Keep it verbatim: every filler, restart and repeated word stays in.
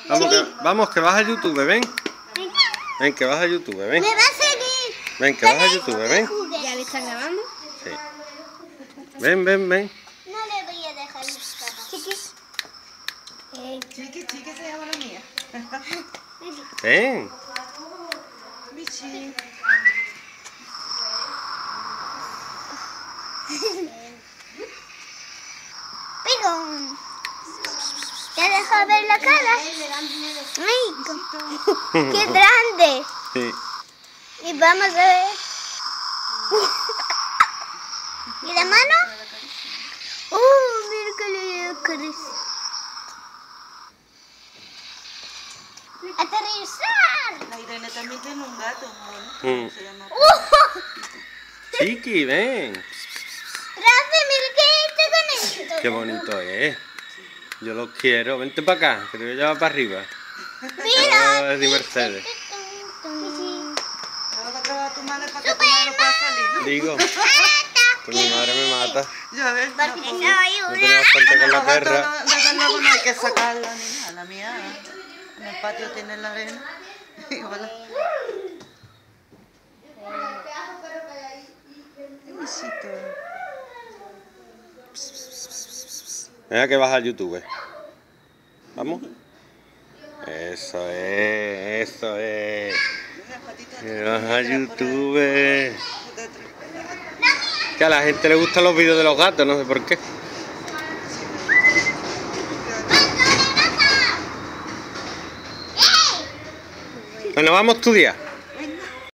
Vamos, Sí. que, vamos, que vas a YouTube, ven. Ven. Ven, que vas a YouTube, ven. Me va a seguir. Ven, que vas a YouTube, ven. ¿Ya le están grabando? Sí. Ven, ven, ven. No le voy a dejar mis papas. Chiqui. Eh, Chiqui, chiqui se llama la mía. Ven. Bichi. Pigón. ¿Te deja ver la cara? Rico. ¡Qué grande! Sí. Y vamos a ver. ¿Y la mano? ¡Uh! Mira que le acaricia. ¡Aterrizar! La Irene también tiene un gato, Mm. ¿no? Se llama. ¡Uh! Chiqui, ven. Rafa, mira que este bonito. Qué bonito es. Yo lo quiero. Vente para acá, que te voy a llevar para arriba. Mira. Es de Mercedes. Ahora va a trabajar tu madre para que tu madre no pueda salir, ¿no? Digo, que mi madre me mata. Ya ves, no, Porque pues, soy No una. tengo bastante con la los gatos perra. no- desde luego no hay que sacarla ni nada. La mía en el patio tiene la arena. Y voilà. Qué besito. Venga, que vas a YouTube. Vamos. Eso es, eso es. Que vas a YouTube. Que a la gente le gustan los vídeos de los gatos, no sé por qué. Bueno, vamos a estudiar.